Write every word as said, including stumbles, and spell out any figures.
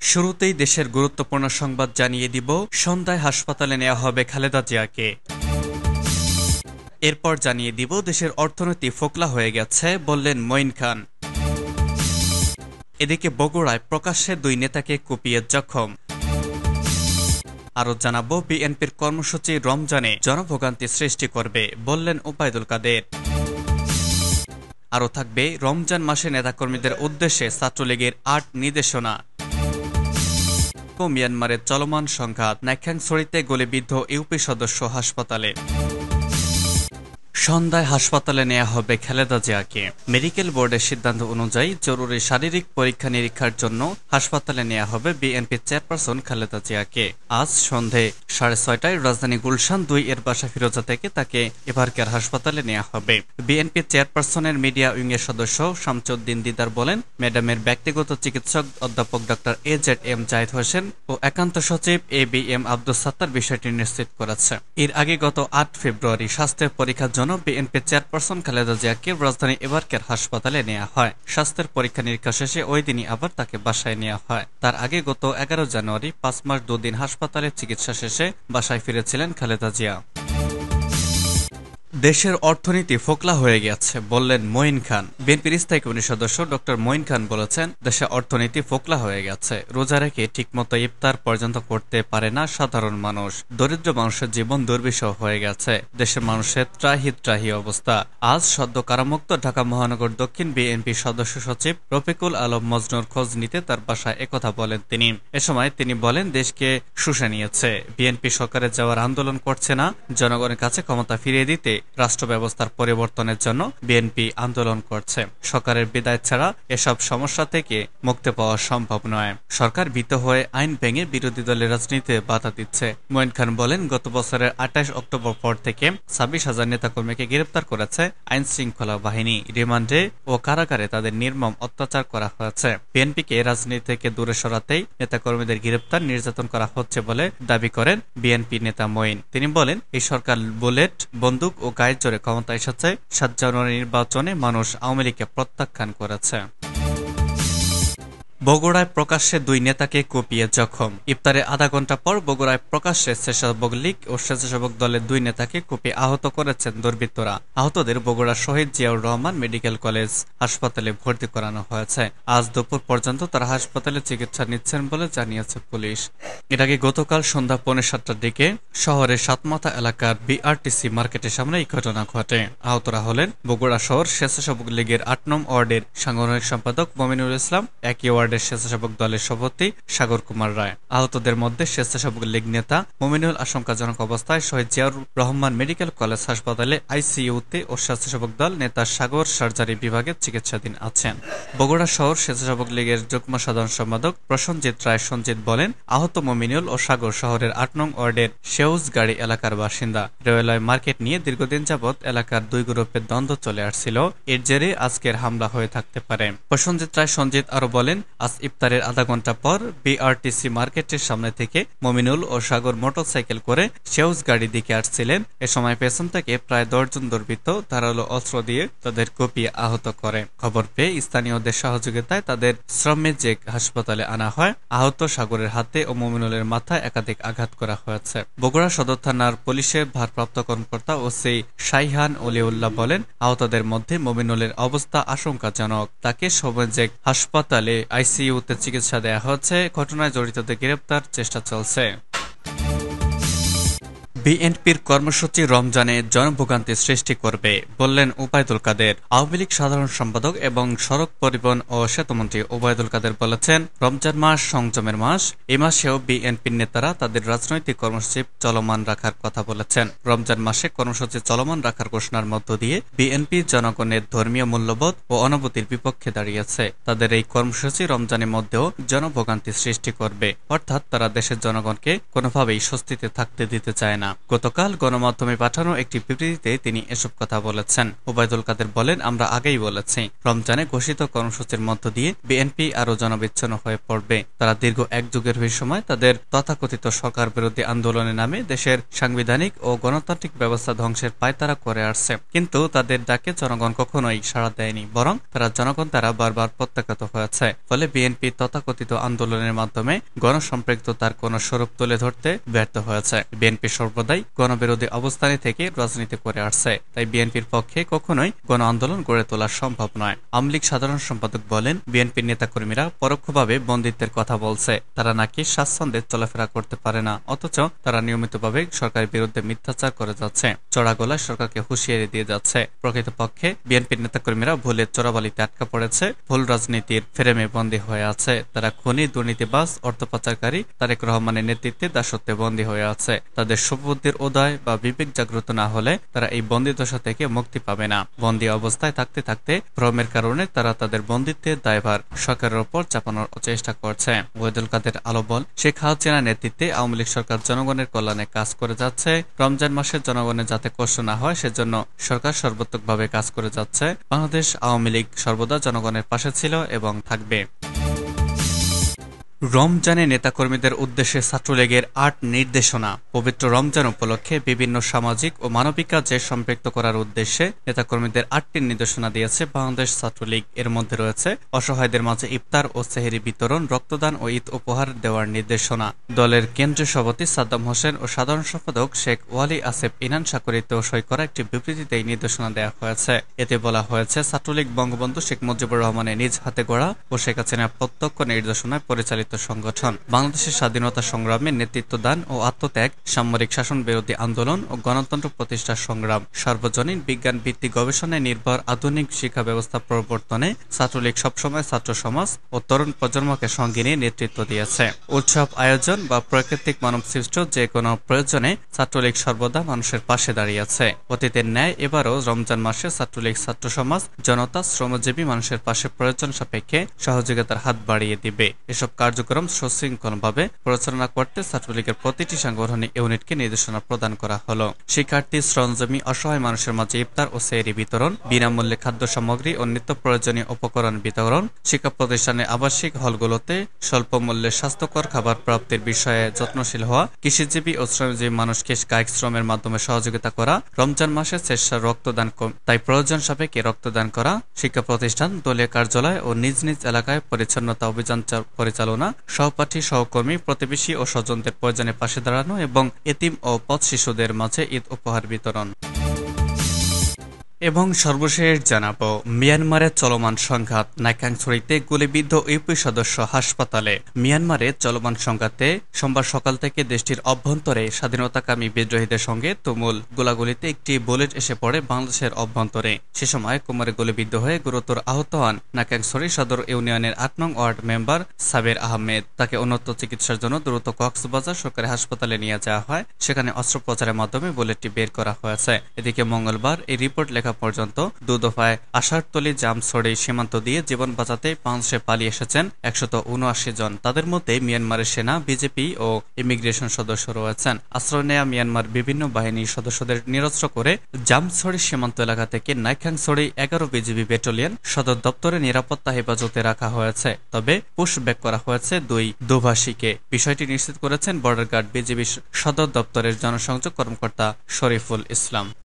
শুরুতেই দেশের গুরুত্বপূর্ণ সংবাদ জানিয়ে দিব, সন্ধ্যায় হাসপাতালে নেওয়া হবে খালেদা জিয়াকে। এরপর জানিয়ে দিব দেশের অর্থনীতি ফোকলা হয়ে গেছে বললেন মঈন খান। এদিকে বগুড়ায় প্রকাশ্যে দুই নেতাকে কুপিয়ে জখম। আরও জানাবো বিএনপির কর্মসূচি রমজানে জনভোগান্তি সৃষ্টি করবে বললেন ওবায়দুল কাদের। আরও থাকবে রমজান মাসে নেতাকর্মীদের উদ্দেশ্যে ছাত্রলীগের আট নির্দেশনা। মিয়ানমারের চলমান সংঘাত, নাইক্ষ্যংছড়িতে গুলিবিদ্ধ ইউপি সদস্য হাসপাতালে। সন্ধ্যায় হাসপাতালে নেওয়া হবে খালেদা জিয়াকে। মেডিকেল বোর্ডের সিদ্ধান্ত অনুযায়ী জরুরি শারীরিক পরীক্ষা নিরীক্ষার জন্য হাসপাতালে নেওয়া হবে বিএনপির চেয়ারপারসন খালেদা জিয়াকে। আজ সন্ধে সাড়ে ছয়টায় রাজধানী গুলশান দুই এর বাসা ফিরোজা থেকে তাকে এভারকেয়ার হাসপাতালে নেওয়া হবে। বিএনপির চেয়ারপারসনের মিডিয়া উইংয়ের সদস্য শামসুদ্দিন দিদার বলেন, ম্যাডামের ব্যক্তিগত চিকিৎসক অধ্যাপক doctor A Z M Zahid Hossain ও একান্ত সচিব A B M Abdus Sattar বিষয়টি নিশ্চিত করেছে। এর আগে গত আট ফেব্রুয়ারি স্বাস্থ্যের পরীক্ষার জন্য বিএনপির চেয়ারপারসন খালেদা জিয়াকে রাজধানী এভারকেয়ার হাসপাতালে নেওয়া হয়। স্বাস্থ্যের পরীক্ষা নিরীক্ষা শেষে ওই দিনই আবার তাকে বাসায় নেওয়া হয়। তার আগে গত এগারো জানুয়ারি পাঁচ মাস দুদিন হাসপাতালে চিকিৎসা শেষে বাসায় ফিরেছিলেন খালেদা জিয়া। দেশের অর্থনীতি ফোকলা হয়ে গেছে বললেন মঈন খান। বিএনপির স্থায়ী কমিটির সদস্য ডক্টর মঈন খান বলেছেন, দেশের অর্থনীতি ফোকলা হয়ে গেছে। রোজা রেখে ঠিকমতো ইফতার পর্যন্ত করতে পারে না সাধারণ মানুষ। দরিদ্র মানুষের জীবন দুর্বিষহ হয়ে গেছে। দেশের মানুষের ত্রাহি ত্রাহি অবস্থা। আজ সদ্য কারামুক্ত ঢাকা মহানগর দক্ষিণ বিএনপি সদস্য সচিব রফিকুল আলম মজনুর খোঁজ নিতে তার বাসায় একথা বলেন তিনি। এ সময় তিনি বলেন, দেশকে শুষে নিয়েছে। বিএনপি সরকারের যাওয়ার আন্দোলন করছে না, জনগণের কাছে ক্ষমতা ফিরিয়ে দিতে রাষ্ট্র ব্যবস্থার পরিবর্তনের জন্য বিএনপি আন্দোলন করছে। সরকারের বিদায় ছাড়া এসব সমস্যা থেকে মুক্তি পাওয়া সম্ভব নয়। সরকার ভীত হয়ে আইন ভেঙে বিরোধী দলের রাজনীতিতে বাধা দিচ্ছে। মঈন খান বলেন, গত বছরের আঠাশ অক্টোবর পর থেকে ছাব্বিশ হাজার নেতাকর্মীকে গ্রেপ্তার করেছে আইন শৃঙ্খলা বাহিনী। রিমান্ডে ও কারাগারে তাদের নির্মম অত্যাচার করা হয়েছে। বিএনপিকে রাজনীতি থেকে দূরে সরাতেই নেতাকর্মীদের গ্রেপ্তার নির্যাতন করা হচ্ছে বলে দাবি করেন বিএনপি নেতা মঈন। তিনি বলেন, এই সরকার বুলেট, বন্দুক ও গায়ের জোরে ক্ষমতা এসেছে। সাত জানুয়ারি নির্বাচনে মানুষ আওয়ামী লীগকে প্রত্যাখ্যান করেছে। বগুড়ায় প্রকাশ্যে দুই নেতাকে কুপিয়ে জখম। ইফতারে আধা ঘন্টা পর বগুড়ায় প্রকাশ্যে স্বেচ্ছাসেবক লীগ ও স্বেচ্ছাসেবক দলের দুই নেতাকে কুপিয়ে আহত করেছেন দুর্বৃত্তরা। আহতদের বগুড়া শহীদ জিয়াউর রহমান মেডিকেল কলেজ হাসপাতালে ভর্তি করানো হয়েছে। আজ দুপুর পর্যন্ত তারা হাসপাতালে চিকিৎসা নিচ্ছেন বলে জানিয়েছে পুলিশ। এর আগে গতকাল সন্ধ্যা পৌনে সাতটার দিকে শহরের সাতমাথা এলাকার বিআরটিসি মার্কেটের সামনে এই ঘটনা ঘটে। আহতরা হলেন বগুড়া শহর স্বেচ্ছাসেবক লীগের আট নং ওয়ার্ডের সাংগঠনিক সম্পাদক মমিনুল ইসলাম, একই ওয়ার্ড স্বেচ্ছাসেবক দলের সভাপতি সাগর কুমার রায়। আহতদের মধ্যে স্বেচ্ছাসেবক লীগ নেতা মমিনুল আশঙ্কাজনক অবস্থায় শহীদ জিয়াউর রহমান মেডিকেল কলেজ হাসপাতালে আইসিইউতে ও স্বেচ্ছাসেবক দল নেতা সাগর সার্জারি বিভাগে চিকিৎসাধীন আছেন। বগুড়া শহর স্বেচ্ছাসেবক লীগের যুগ্ম সাধারণ সম্পাদক প্রসঞ্জিৎ রায় সঞ্জিত বলেন, আহত মমিনুল ও সাগর শহরের আট নং ওয়ার্ডের সেউজগাড়ি এলাকার বাসিন্দা। রেলওয়ে মার্কেট নিয়ে দীর্ঘদিন যাবৎ এলাকার দুই গ্রুপের দ্বন্দ্ব চলে আসছিল। এর জেরে আজকের হামলা হয়ে থাকতে পারে। প্রসঞ্জিৎ রায় সঞ্জিত আরো বলেন, আজ ইফতারের আধা ঘন্টা পর বিআরটিসি মার্কেটের সামনে থেকে মমিনুল ও সাগর মোটরসাইকেল করে সেউজ গাড়ি দিকে আসছিলেন। এ সময় পেছন থেকে প্রায় দশজন দুর্বৃত্ত ধারালো অস্ত্র দিয়ে তাদের কুপিয়ে আহত করে। খবর পেয়ে স্থানীয়দের সহযোগিতায় তাদের শ্রমমেজিক হাসপাতালে আনা হয়। আহত সাগরের হাতে ও মমিনুলের মাথায় একাধিক আঘাত করা হয়েছে। বগুড়া সদর থানার পুলিশের ভারপ্রাপ্ত কর্মকর্তা ওসি শাইহান অলিউল্লাহ বলেন, আহতদের মধ্যে মমিনুলের অবস্থা আশঙ্কাজনক। তাকে শ্রমমেজিক হাসপাতালে আইসিইউতে চিকিৎসা দেয়া হচ্ছে। ঘটনায় জড়িতদের গ্রেপ্তার চেষ্টা চলছে। বিএনপির কর্মসূচি রমজানে জনভোগান্তি সৃষ্টি করবে বললেন ওবায়দুল কাদের। আওয়ামী লীগ সাধারণ সম্পাদক এবং সড়ক পরিবহন ও সেতুমন্ত্রী ওবায়দুল কাদের বলেছেন, রমজান মাস সংযমের মাস। এ মাসেও বিএনপির নেতারা তাদের রাজনৈতিক কর্মসূচি চলমান রাখার কথা বলেছেন। রমজান মাসে কর্মসূচি চলমান রাখার ঘোষণার মধ্য দিয়ে বিএনপি জনগণের ধর্মীয় মূল্যবোধ ও অনুভূতির বিপক্ষে দাঁড়িয়েছে। তাদের এই কর্মসূচি রমজানের মধ্যেও জনভোগান্তি সৃষ্টি করবে, অর্থাৎ তারা দেশের জনগণকে কোনোভাবেই স্বস্তিতে থাকতে দিতে চায় না। গতকাল গণমাধ্যমে পাঠানো একটি বিবৃতিতে তিনি এসব কথা বলেছেন। ওবায়দুল কাদের বলেন, আমরা আগেই বলেছি, রমজানে ঘোষিত কর্মসূচির মধ্য দিয়ে বিএনপি আরও জনবিচ্ছিন্ন হয়ে পড়বে। তারা দীর্ঘ এক যুগের বেশি সময় তাদের তথাকথিত সরকার বিরোধী আন্দোলনের নামে দেশের সাংবিধানিক ও গণতান্ত্রিক ব্যবস্থা ধ্বংসের পায়তারা করে আসছে, কিন্তু তাদের ডাকে জনগণ কখনোই সাড়া দেয়নি, বরং তারা জনগণ তারা বারবার প্রত্যাখ্যাত হয়েছে। ফলে বিএনপি তথাকথিত আন্দোলনের মাধ্যমে গণসম্পৃক্ততার কোন স্বরূপ তুলে ধরতে ব্যর্থ হয়েছে। বিএনপি সর্বদাই গণবিরোধী অবস্থানে থেকে রাজনীতি করে আসছে, তাই বিএনপির পক্ষে কখনোই গণ আন্দোলন গড়ে তোলা সম্ভব নয়। আওয়ামী লীগ সাধারণ সম্পাদক বলেন, বিএনপির নেতাকর্মীরা পরোক্ষভাবে বন্দিত্বের কথা বলছে। তারা নাকি স্বাচ্ছন্দ্যে চলাফেরা করতে পারে না, অথচ তারা নিয়মিতভাবে সরকারের বিরুদ্ধে মিথ্যাচার করে যাচ্ছে, চড়া গলায় সরকারকে হুঁশিয়ারি দিয়ে যাচ্ছে। প্রকৃতপক্ষে বিএনপির নেতাকর্মীরা ভুলের চোরাবালিতে আটকা পড়েছে, ভুল রাজনীতির ফ্রেমে বন্দী হয়ে আছে। তারা খুনি, দুর্নীতিবাজ, অর্থ পাচারকারী তারেক রহমানের নেতৃত্বে দাসত্বে বন্দী হয়ে আছে। তাদের সুবুদ্ধির উদয় বা বিবেক জাগ্রত না হলে তারা এই বন্দিদশা থেকে মুক্তি পাবে না। বন্দী অবস্থায় থাকতে থাকতে ভ্রমের কারণে তারা তাদের বন্দিত্বের দায়ভার সরকারের ওপর চাপানোর চেষ্টা করছে। ওবায়দুল কাদের আলো বল, শেখ হাসিনার নেতৃত্বে আওয়ামী লীগ সরকার জনগণের কল্যাণে কাজ করে যাচ্ছে। রমজান মাসে জনগণের যাতে কষ্ট না হয় সেজন্য সরকার সর্বাত্মকভাবে কাজ করে যাচ্ছে। বাংলাদেশ আওয়ামী লীগ সর্বদা জনগণের পাশে ছিল এবং থাকবে। রমজানে নেতাকর্মীদের উদ্দেশ্যে ছাত্রলীগের আট নির্দেশনা। পবিত্র রমজান উপলক্ষে বিভিন্ন সামাজিক ও মানবিক কাজে সম্পৃক্ত করার উদ্দেশ্যে নেতাকর্মীদের আটটি নির্দেশনা দিয়েছে বাংলাদেশ ছাত্রলীগ। এর মধ্যে রয়েছে অসহায়দের মাঝে ইফতার ও সেহরি বিতরণ, রক্তদান ও ঈদ উপহার দেওয়ার নির্দেশনা। দলের কেন্দ্রীয় সভাপতি সাদ্দাম হোসেন ও সাধারণ সম্পাদক শেখ ওয়ালি আসেফ ইনান স্বাক্ষরিত সই করা একটি বিবৃতিতে এই নির্দেশনা দেওয়া হয়েছে। এতে বলা হয়েছে, ছাত্রলীগ বঙ্গবন্ধু শেখ মুজিবুর রহমানের নিজ হাতে গড়া ও শেখ হাসিনার প্রত্যক্ষ নির্দেশনায় পরিচালিত সংগঠন। বাংলাদেশের স্বাধীনতা সংগ্রামে নেতৃত্ব দান ও আত্মত্যাগ, সামরিক শাসন বিরোধী আন্দোলন ও গণতন্ত্র প্রতিষ্ঠার সংগ্রাম, সার্বজনীন বিজ্ঞান ভিত্তিক গবেষণায় নির্ভর আধুনিক শিক্ষা ব্যবস্থা প্রবর্তনে ছাত্রলীগ সবসময় ছাত্র সমাজ ও তরুণ প্রজন্মকে সঙ্গে নিয়ে নেতৃত্ব দিয়েছে। উৎসব আয়োজন বা প্রাকৃতিক মানব সৃষ্ট যে কোনো প্রয়োজনে ছাত্রলীগ সর্বদা মানুষের পাশে দাঁড়িয়েছে। অতীতের ন্যায় এবারও রমজান মাসে ছাত্রলীগ ছাত্র সমাজ, জনতা, শ্রমজীবী মানুষের পাশে প্রয়োজন সাপেক্ষে সহযোগিতার হাত বাড়িয়ে দিবে। এসব কার্যক্রম সুশৃঙ্খলভাবে পরিচালনা করতে ছাত্রলীগের প্রতিটি সাংগঠনিক ইউনিটকে নির্দেশনা প্রদান করা হলো। শিক্ষার্থী, শ্রমজীবী, অসহায় মানুষের মাঝে ইফতার ও সেহরি বিতরণ, বিনামূল্যে খাদ্য সামগ্রী ও নিত্য প্রয়োজনীয় উপকরণ বিতরণ, শিক্ষা প্রতিষ্ঠানে আবাসিক হলগুলোতে স্বল্প মূল্যে স্বাস্থ্যকর খাবার প্রাপ্তির বিষয়ে যত্নশীল হওয়া, কৃষিজীবী ও শ্রমজীবী মানুষকে কায়িক শ্রমের মাধ্যমে সহযোগিতা করা, রমজান মাসে স্বেচ্ছা রক্তদান তাই প্রয়োজন সাপেক্ষে রক্তদান করা, শিক্ষা প্রতিষ্ঠান, দলীয় কার্যালয় ও নিজ নিজ এলাকায় পরিচ্ছন্নতা অভিযান পরিচালনা, সহপাঠী, সহকর্মী, প্রতিবেশী ও স্বজনদের প্রয়োজনে পাশে দাঁড়ানো এবং এতিম ও পথ শিশুদের মাঝে ঈদ উপহার বিতরণ। এবং সর্বশেষ জানাবো, মিয়ানমারে চলমান সংঘাত, নাইক্ষ্যংছড়িতে গুলিবিদ্ধ ইউপি সদস্য হাসপাতালে। মিয়ানমারে চলমান সংঘাতে সোমবার সকাল থেকে দেশটির অভ্যন্তরে স্বাধীনতাকামী বিদ্রোহীদের সঙ্গে তুমুল গোলাগুলিতে একটি বুলেট এসে পড়ে বাংলাদেশের অভ্যন্তরে। সে সময় কোমরে গুলিবিদ্ধ হয়ে গুরুতর আহত হন নাইক্ষ্যংছড়ি সদর ইউনিয়নের আট নং ওয়ার্ড মেম্বার সাবের আহমেদ। তাকে উন্নত চিকিৎসার জন্য দ্রুত কক্সবাজার সরকারি হাসপাতালে নিয়ে যাওয়া হয়। সেখানে অস্ত্রোপচারের মাধ্যমে বুলেটটি বের করা হয়েছে। এদিকে মঙ্গলবার এই রিপোর্ট লেখা পর্যন্ত দুদফায় আষাঢ়তলী জামছড়ি সীমান্ত দিয়ে জীবন বাঁচাতে বাংলাদেশে পালিয়ে এসেছেন একশত উনআশি জন। তাদের মধ্যে মিয়ানমারের সেনা, বিজেপি ও ইমিগ্রেশন সদস্য রয়েছেন। আশ্রয় নেয়া মিয়ানমার বিভিন্ন বাহিনীর সদস্যদের নিরস্ত্র করে জামছড়ি সীমান্ত এলাকা থেকে নাইক্ষ্যংছড়ি এগারো বিজিবি ব্যাটালিয়ন সদর দপ্তরে নিরাপত্তা হেফাজতে রাখা হয়েছে। তবে পুশব্যাক করা হয়েছে দুই দোভাষীকে। বিষয়টি নিশ্চিত করেছেন বর্ডার গার্ড বিজিবি সদর দপ্তরের জনসংযোগ কর্মকর্তা শরীফুল ইসলাম।